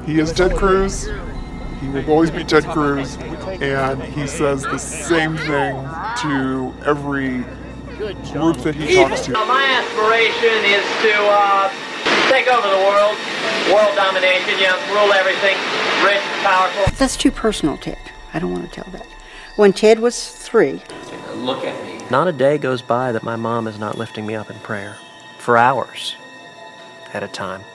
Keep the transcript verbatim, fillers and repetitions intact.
He is Ted Cruz. He will always be Ted Cruz, and he says the same thing to every group that he talks to. My aspiration is to uh, take over the world, world domination, you know, rule everything, rich, powerful. That's too personal, Ted. I don't want to tell that. When Ted was three, look at me. Not a day goes by that my mom is not lifting me up in prayer, for hours at a time.